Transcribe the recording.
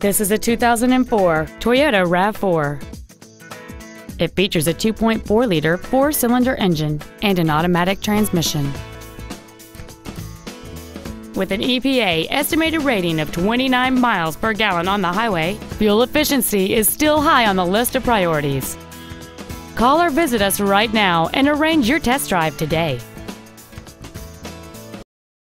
This is a 2004 Toyota RAV4. It features a 2.4-liter four-cylinder engine and an automatic transmission. With an EPA estimated rating of 29 miles per gallon on the highway, fuel efficiency is still high on the list of priorities. Call or visit us right now and arrange your test drive today.